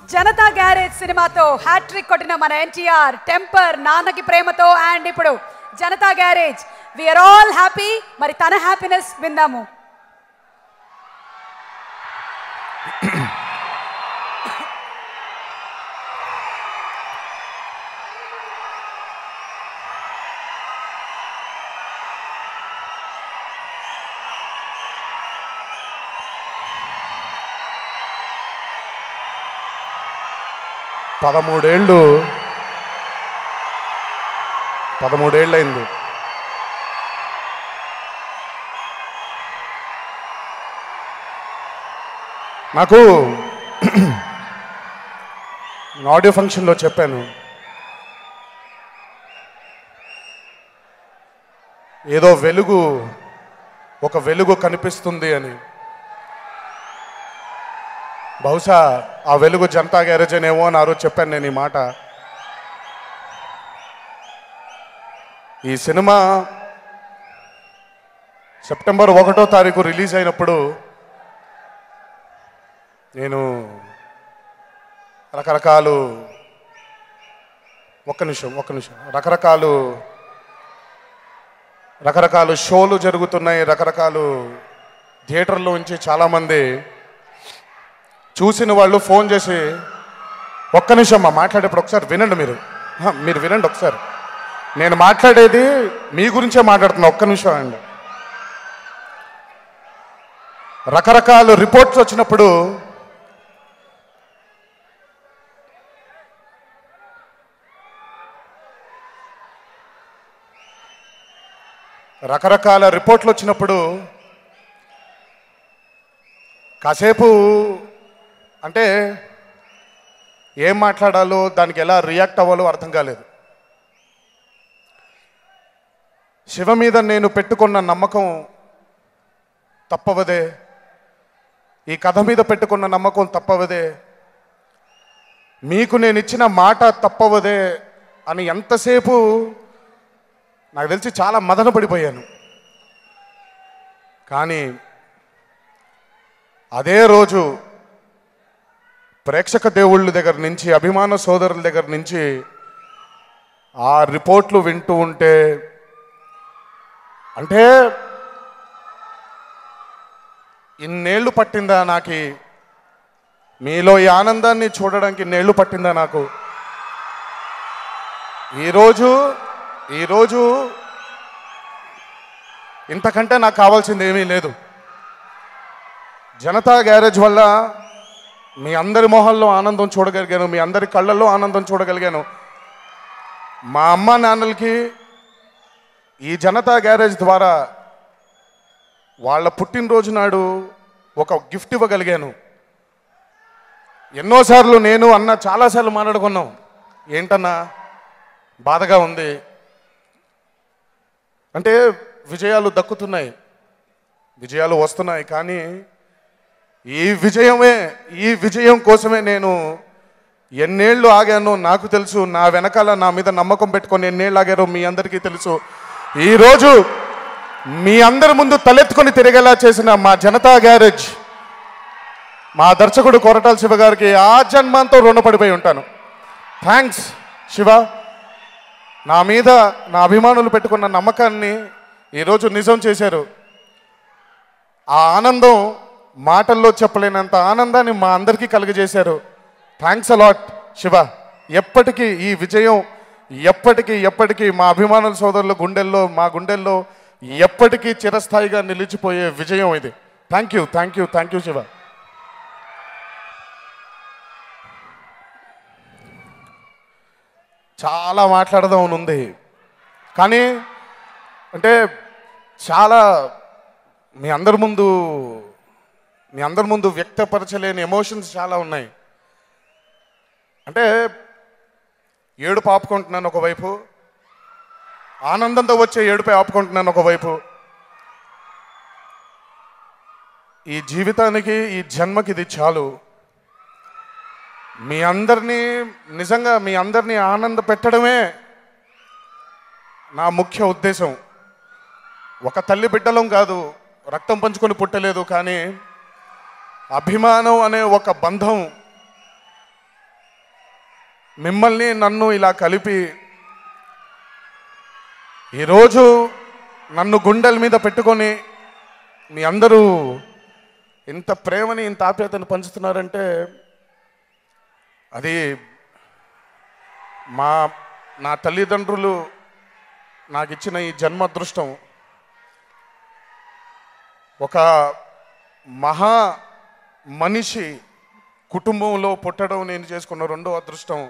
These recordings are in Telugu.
జనతా గ్యారేజ్ సినిమాతో హ్యాట్రిక్ కొట్టిన మన ఎన్టీఆర్, టెంపర్, నాన్నకి ప్రేమతో అండ్ ఇప్పుడు Janatha garage. We're all happy. మరి తన హ్యాపీనెస్ విందాము. పదమూడేళ్ళైంది. నాకు ఆడియో ఫంక్షన్లో చెప్పాను, ఏదో ఒక వెలుగు కనిపిస్తుంది అని. బహుశా ఆ వెలుగు జనతా గ్యారేజ్ అనేమో అని ఆ రోజు చెప్పాను నేను ఈ మాట. ఈ సినిమా సెప్టెంబర్ 1వ తారీఖు రిలీజ్ అయినప్పుడు నేను రకరకాలు రకరకాలు షోలు జరుగుతున్నాయి. రకరకాలు థియేటర్లో నుంచి చాలామంది చూసిన వాళ్ళు ఫోన్ చేసి, ఒక్క నిమిషం మాట్లాడేప్పుడు ఒకసారి వినండి, మీరు వినండి ఒకసారి, నేను మాట్లాడేది మీ గురించే మాట్లాడుతున్నా, ఒక్క నిమిషం అండి. రకరకాల రిపోర్ట్స్ వచ్చినప్పుడు కాసేపు అంటే ఏం మాట్లాడాలో, దానికి ఎలా రియాక్ట్ అవ్వాలో అర్థం కాలేదు. శివ మీద నేను పెట్టుకున్న నమ్మకం తప్పవదే, ఈ కథ మీద పెట్టుకున్న నమ్మకం తప్పవదే, మీకు నేను ఇచ్చిన మాట తప్పవదే అని ఎంతసేపు నాకు తెలిసి చాలా మదన పడిపోయాను. కానీ అదే రోజు ప్రేక్షక దేవుళ్ళ దగ్గర నుంచి, అభిమాన సోదరుల దగ్గర నుంచి ఆ రిపోర్ట్లు వింటూ ఉంటే, అంటే ఇన్నేళ్ళు పట్టిందా నాకు మీలో ఈ ఆనందాన్ని చూడడానికి, ఇన్నేళ్ళు పట్టిందా నాకు? ఈరోజు ఇంతకంటే నాకు కావాల్సింది ఏమీ లేదు. జనతా గ్యారేజ్ వల్ల మీ అందరి మొహాల్లో ఆనందం చూడగలిగాను, మీ అందరి కళ్ళల్లో ఆనందం చూడగలిగాను. మా అమ్మ నాన్నలకి ఈ జనతా గ్యారేజ్ ద్వారా వాళ్ళ పుట్టినరోజు నాడు ఒక గిఫ్ట్ ఇవ్వగలిగాను. ఎన్నోసార్లు నేను అన్న చాలాసార్లు మాట్లాడుకున్నాం, ఏంటన్నా బాధగా ఉంది అంటే, విజయాలు దక్కుతున్నాయి, విజయాలు వస్తున్నాయి, కానీ ఈ విజయం కోసమే నేను ఎన్నేళ్ళు ఆగానో నాకు తెలుసు. నా వెనకాల నా మీద నమ్మకం పెట్టుకొని ఎన్నేళ్ళు ఆగారో మీ అందరికీ తెలుసు. ఈరోజు మీ అందరి ముందు తలెత్తుకొని తిరిగేలా చేసిన మా జనతా గ్యారేజ్, మా దర్శకుడు కొరటాల శివ గారికి ఆ జన్మంతో రుణపడిపోయి ఉంటాను. థ్యాంక్స్ శివ. నా మీద నా అభిమానులు పెట్టుకున్న నమ్మకాన్ని ఈరోజు నిజం చేశారు. ఆ ఆనందం మాటల్లో చెప్పలేనంత ఆనందాన్ని మా అందరికీ కలుగజేశారు. Thanks a lot Shiva. ఎప్పటికీ ఈ విజయం ఎప్పటికీ మా అభిమానుల సోదరుల గుండెల్లో, మా గుండెల్లో ఎప్పటికీ చిరస్థాయిగా నిలిచిపోయే విజయం ఇది. Thank you Siva. చాలా మాట్లాడదాం ఉంది, కానీ అంటే చాలా మీ అందరి ముందు వ్యక్తపరచలేని ఎమోషన్స్ చాలా ఉన్నాయి. అంటే ఏడుపు ఆపుకుంటున్నాను ఒకవైపు, ఆనందంతో వచ్చే ఏడుపై ఆపుకుంటున్నాను ఒకవైపు. ఈ జీవితానికి, ఈ జన్మకి ఇది చాలు. నిజంగా మీ అందరినీ ఆనంద పెట్టడమే నా ముఖ్య ఉద్దేశం. ఒక తల్లి బిడ్డలం కాదు, రక్తం పంచుకొని పుట్టలేదు, కానీ అభిమానం అనే ఒక బంధం మిమ్మల్ని నన్ను ఇలా కలిపి ఈరోజు నన్ను గుండెల మీద పెట్టుకొని మీ అందరూ ఇంత ప్రేమని ఇంత ఆప్యాయతను పంచుతున్నారంటే అది నా తల్లిదండ్రులు నాకు ఇచ్చిన ఈ జన్మ అదృష్టం. ఒక మహా మనిషి కుటుంబంలో పుట్టడం నేను చేసుకున్న రెండో అదృష్టం.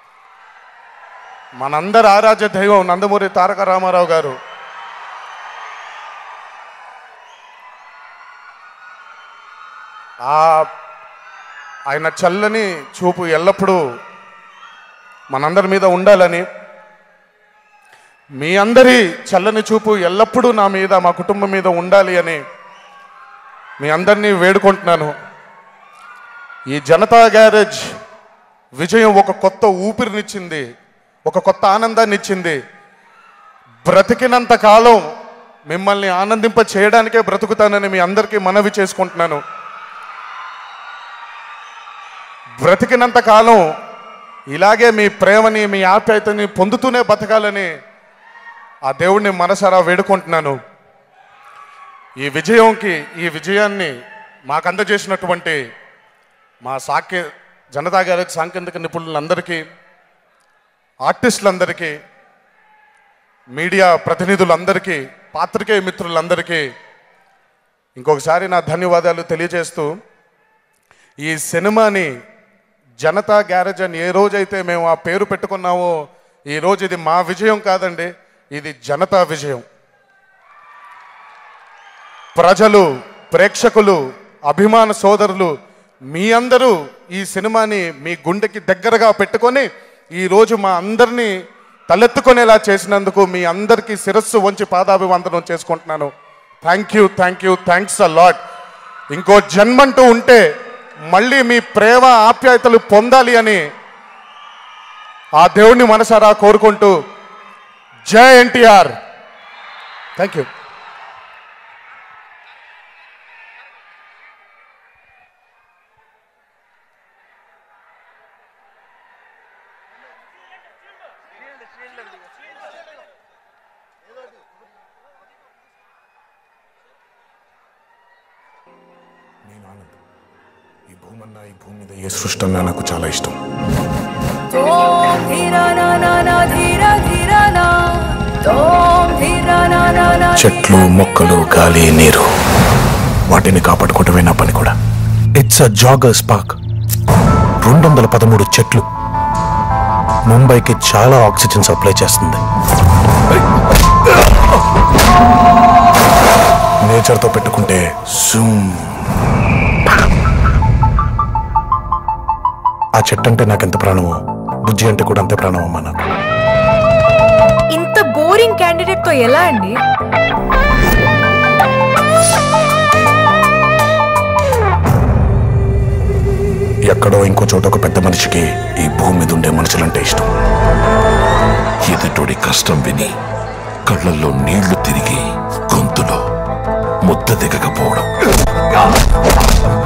మనందరి ఆరాధ్య దైవం నందమూరి తారక రామారావు గారు. ఆయన చల్లని చూపు ఎల్లప్పుడూ మనందరి మీద ఉండాలని, మీ అందరి చల్లని చూపు ఎల్లప్పుడూ నా మీద, మా కుటుంబం మీద ఉండాలి అని మీ అందరినీ వేడుకుంటున్నాను. ఈ జనతా గ్యారేజ్ విజయం ఒక కొత్త ఊపిరినిచ్చింది, ఒక కొత్త ఆనందాన్ని ఇచ్చింది. బ్రతికినంత కాలం మిమ్మల్ని ఆనందింప చేయడానికే బ్రతుకుతానని మీ అందరికీ మనవి చేసుకుంటున్నాను. బ్రతికినంత కాలం ఇలాగే మీ ప్రేమని, మీ ఆప్యాయతని పొందుతూనే బతకాలని ఆ దేవుణ్ణి మనసారా వేడుకుంటున్నాను. ఈ విజయాన్ని మాకు అందజేసినటువంటి మా జనతా గ్యారేజ్ సాంకేతిక నిపుణులందరికీ, ఆర్టిస్టులందరికీ, మీడియా ప్రతినిధులందరికీ, పాత్రికేయ మిత్రులందరికీ ఇంకొకసారి నా ధన్యవాదాలు తెలియజేస్తూ, ఈ సినిమాని జనతా గ్యారేజ్ అని ఏ రోజైతే మేము ఆ పేరు పెట్టుకున్నామో ఈరోజు ఇది మా విజయం కాదండి, ఇది జనతా విజయం. ప్రజలు, ప్రేక్షకులు, అభిమాన సోదరులు మీ అందరూ ఈ సినిమాని మీ గుండెకి దగ్గరగా పెట్టుకొని ఈరోజు మా అందరినీ తలెత్తుకునేలా చేసినందుకు మీ అందరికీ శిరస్సు వంచి పాదాభివందనం చేసుకుంటున్నాను. Thanks a lot. ఇంకో జన్మంటూ ఉంటే మళ్ళీ మీ ప్రేమ ఆప్యాయతలు పొందాలి అని ఆ దేవుణ్ణి మనసారా కోరుకుంటూ, జై ఎన్టీఆర్. Thank you. ఈ భూమన్నా, ఈ భూమి మీద ఏ సృష్టి అన్నా నాకు చాలా ఇష్టం. చెట్లు, మొక్కలు, గాలి, నీరు, వాటిని కాపాడుకోవటమే నా పని కూడా. It's a joggers park. 213 చెట్లు ముంబైకి చాలా ఆక్సిజన్ సప్లై చేస్తుంది. నేచర్తో పెట్టుకుంటే ఆ చెట్టు అంటే నాకెంత ప్రాణమో, బుజ్జి అంటే కూడా అంతే ప్రాణం అమ్మా నాకు. ఇంత బోరింగ్ క్యాండిడేట్ తో ఎలా అండి? ఎక్కడో ఇంకో చోట ఒక పెద్ద మనిషికి ఈ భూమి మీద ఉండే మనుషులంటే ఇష్టం. ఎదుటోడి కష్టం విని కళ్ళల్లో నీళ్లు తిరిగి గొంతులో ముద్ద దిగకపోవడం.